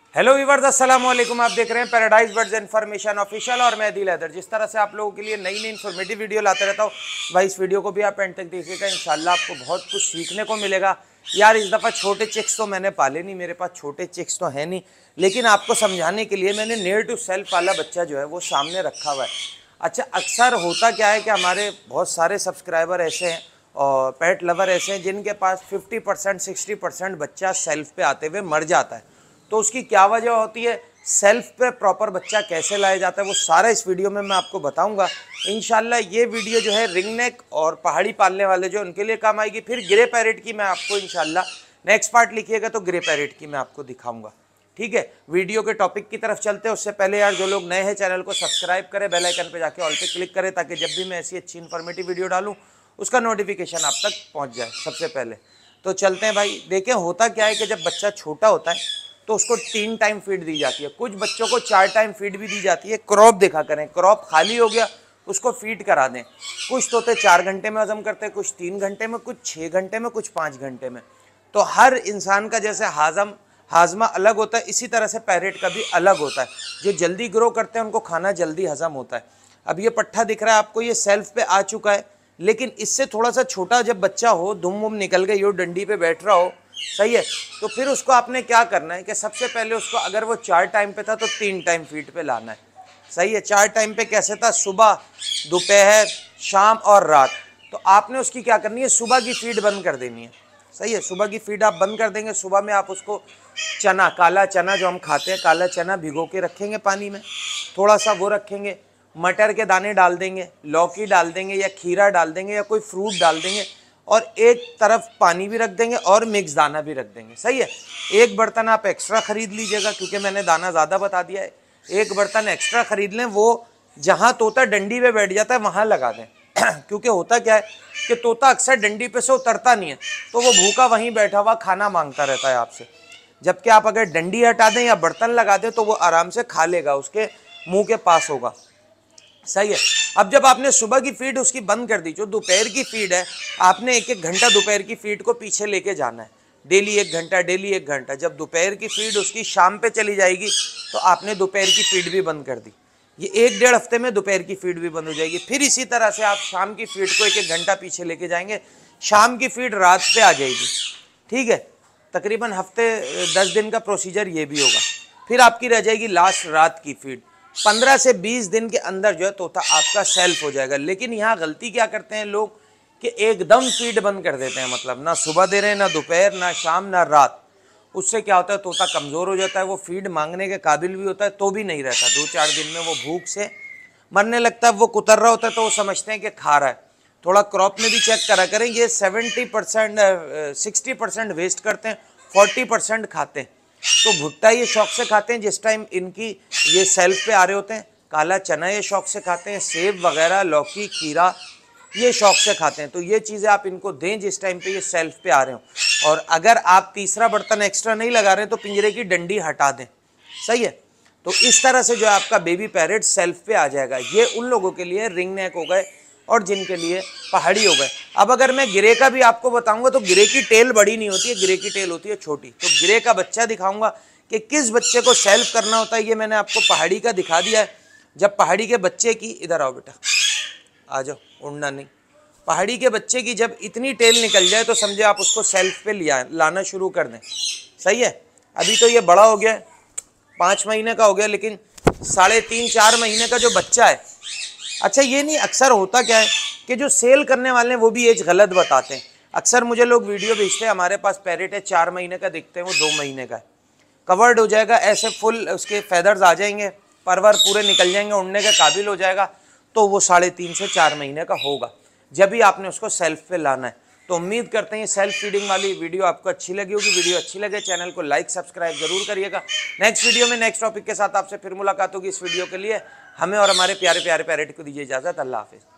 Hello viewers, अस्सलाम वालेकुम। आप देख रहे हैं पैराडाइज बर्ड्स इन्फॉर्मेशन ऑफिशियल और मैं दिल हैदर। जिस तरह से आप लोगों के लिए नई नई इन्फॉर्मेटिव वीडियो लाते रहता हूँ भाई, इस वीडियो को भी आप एंड तक देखिएगा। इंशाल्लाह आपको बहुत कुछ सीखने को मिलेगा। यार इस दफ़ा छोटे चिक्स तो मैंने पाले नहीं, मेरे पास छोटे चिक्स तो है नहीं, लेकिन आपको समझाने के लिए मैंने नियर टू सेल्फ वाला बच्चा जो है वो सामने रखा हुआ है। अच्छा, अक्सर होता क्या है कि हमारे बहुत सारे सब्सक्राइबर ऐसे हैं और पेट लवर ऐसे हैं जिनके पास 50% 60% बच्चा सेल्फ पे आते हुए मर जाता है। तो उसकी क्या वजह होती है, सेल्फ पे प्रॉपर बच्चा कैसे लाया जाता है, वो सारा इस वीडियो में मैं आपको बताऊंगा। इंशाल्लाह ये वीडियो जो है रिंग नेक और पहाड़ी पालने वाले जो उनके लिए काम आएगी। फिर ग्रे पैरेट की मैं आपको इंशाल्लाह नेक्स्ट पार्ट लिखिएगा तो ग्रे पैरेट की मैं आपको दिखाऊंगा। ठीक है, वीडियो के टॉपिक की तरफ चलते हैं। उससे पहले यार जो लोग नए हैं चैनल को सब्सक्राइब करें, बेल आइकन पे जाके ऑल पे क्लिक करें ताकि जब भी मैं ऐसी अच्छी इन्फॉर्मेटिव वीडियो डालूं उसका नोटिफिकेशन आप तक पहुंच जाए सबसे पहले। तो चलते हैं भाई। देखें होता क्या है कि जब बच्चा छोटा होता है तो उसको 3 टाइम फीड दी जाती है, कुछ बच्चों को 4 टाइम फीड भी दी जाती है। क्रॉप देखा करें, क्रॉप खाली हो गया उसको फीड करा दें। कुछ तोते 4 घंटे में हजम करते हैं, कुछ 3 घंटे में, कुछ 6 घंटे में, कुछ 5 घंटे में। तो हर इंसान का जैसे हाजमा अलग होता है, इसी तरह से पैरेट का भी अलग होता है। जो जल्दी ग्रो करते हैं उनको खाना जल्दी हजम होता है। अब ये पट्ठा दिख रहा है आपको, ये सेल्फ पे आ चुका है, लेकिन इससे थोड़ा सा छोटा जब बच्चा हो, दुम वुम निकल गई हो, डंडी पे बैठ रहा हो, सही है, तो फिर उसको आपने क्या करना है कि सबसे पहले उसको, अगर वो 4 टाइम पे था तो 3 टाइम फीड पे लाना है। सही है, 4 टाइम पे कैसे था, सुबह, दोपहर, शाम और रात। तो आपने उसकी क्या करनी है, सुबह की फीड बंद कर देनी है। सही है, सुबह की फीड आप बंद कर देंगे। सुबह में आप उसको चना, काला चना जो हम खाते हैं, काला चना भिगो के रखेंगे पानी में, थोड़ा सा वो रखेंगे, मटर के दाने डाल देंगे, लौकी डाल देंगे या खीरा डाल देंगे या कोई फ्रूट डाल देंगे, और एक तरफ पानी भी रख देंगे और मिक्स दाना भी रख देंगे। सही है, एक बर्तन आप एक्स्ट्रा खरीद लीजिएगा क्योंकि मैंने दाना ज़्यादा बता दिया है। एक बर्तन एक्स्ट्रा खरीद लें, वो जहाँ तोता डंडी पे बैठ जाता है वहाँ लगा दें क्योंकि होता क्या है कि तोता अक्सर डंडी पे से उतरता नहीं है, तो वो भूखा वहीं बैठा हुआ खाना मांगता रहता है आपसे। जबकि आप अगर डंडी हटा दें या बर्तन लगा दें तो वो आराम से खा लेगा, उसके मुंह के पास होगा। सही है। अब जब आपने सुबह की फीड उसकी बंद कर दी, जो दोपहर की फीड है, आपने 1-1 घंटा दोपहर की फीड को पीछे लेके जाना है। डेली 1 घंटा, डेली 1 घंटा। जब दोपहर की फीड उसकी शाम पे चली जाएगी तो आपने दोपहर की फीड भी बंद कर दी। ये 1-1.5 हफ्ते में दोपहर की फीड भी बंद हो जाएगी। फिर इसी तरह से आप शाम की फीड को 1-1 घंटा पीछे लेके जाएंगे, शाम की फीड रात पे आ जाएगी। ठीक है, तकरीबन हफ्ते 10 दिन का प्रोसीजर ये भी होगा। फिर आपकी रह जाएगी लास्ट रात की फीड। 15 से 20 दिन के अंदर जो है तोता आपका सेल्फ हो जाएगा। लेकिन यहाँ गलती क्या करते हैं लोग कि एकदम फीड बंद कर देते हैं, मतलब ना सुबह दे रहे हैं, ना दोपहर, ना शाम, ना रात। उससे क्या होता है, तोता कमज़ोर हो जाता है, वो फीड मांगने के काबिल भी होता है तो भी नहीं रहता। 2-4 दिन में वो भूख से मरने लगता है। वो कुतर रहा होता है तो वो समझते हैं कि खा रहा है। थोड़ा क्रॉप में भी चेक करा करें, ये 70% 60% वेस्ट करते हैं, 40% खाते हैं। तो भुट्टा ये शौक से खाते हैं जिस टाइम इनकी ये सेल्फ पे आ रहे होते हैं, काला चना ये शौक से खाते हैं, सेब वगैरह, लौकी, खीरा ये शौक से खाते हैं। तो ये चीज़ें आप इनको दें जिस टाइम पे ये सेल्फ पे आ रहे हो। और अगर आप तीसरा बर्तन एक्स्ट्रा नहीं लगा रहे हैं तो पिंजरे की डंडी हटा दें। सही है, तो इस तरह से जो है आपका बेबी पैरेट सेल्फ पे आ जाएगा। ये उन लोगों के लिए रिंग नेक हो गए और जिनके लिए पहाड़ी हो गए। अब अगर मैं ग्रे का भी आपको बताऊंगा तो ग्रे की टेल बड़ी नहीं होती है, ग्रे की टेल होती है छोटी। तो ग्रे का बच्चा दिखाऊंगा कि किस बच्चे को सेल्फ करना होता है। ये मैंने आपको पहाड़ी का दिखा दिया है। जब पहाड़ी के बच्चे की, इधर आओ बेटा, आ जाओ, उड़ना नहीं। पहाड़ी के बच्चे की जब इतनी टेल निकल जाए तो समझे आप उसको सेल्फ पे लाना शुरू कर दें। सही है, अभी तो ये बड़ा हो गया, 5 महीने का हो गया, लेकिन 3.5-4 महीने का जो बच्चा है। अच्छा, ये नहीं, अक्सर होता क्या है कि जो सेल करने वाले हैं वो भी एज गलत बताते हैं। अक्सर मुझे लोग वीडियो भेजते हैं, हमारे पास पैरेट है 4 महीने का, दिखते हैं वो 2 महीने का है, कवर्ड हो जाएगा, ऐसे फुल उसके फेदर्स आ जाएंगे, परवर पूरे निकल जाएंगे, उड़ने के काबिल हो जाएगा, तो वो 3.5 से 4 महीने का होगा जब भी आपने उसको सेल्फ पे लाना है। तो उम्मीद करते हैं सेल्फ फीडिंग वाली वीडियो आपको अच्छी लगी होगी। वीडियो अच्छी लगे चैनल को लाइक सब्सक्राइब जरूर करिएगा। नेक्स्ट वीडियो में नेक्स्ट टॉपिक के साथ आपसे फिर मुलाकात होगी। इस वीडियो के लिए हमें और हमारे प्यारे प्यारे पैरेट को दीजिए इजाजत। अल्लाह हाफिज़।